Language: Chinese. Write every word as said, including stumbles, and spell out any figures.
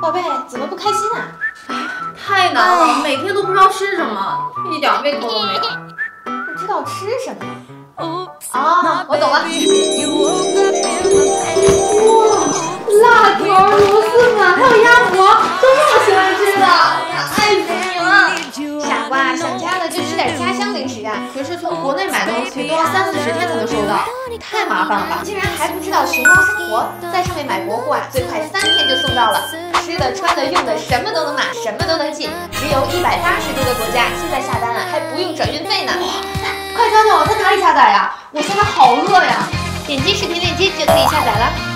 宝贝，怎么不开心啊？ 太难了，每天都不知道吃什么，一点胃口都没有。 不知道吃什么？啊，我懂了。哇，辣条、螺蛳粉还有鸭脖，都是我喜欢吃的，爱死你了！傻瓜，想家的就吃点家乡零食啊。可是从国内买东西都要三四十天才能收到，太麻烦了吧？竟然还不知道熊猫生活，在上面买国货啊，最快三天就送到了。吃的、穿的、用的，什么都能买，什么都能寄，只有一百八十多个国家，现在下单啊还不用转运费呢！快教教我在哪里下载呀？我现在好饿呀！点击视频链接就可以下载了。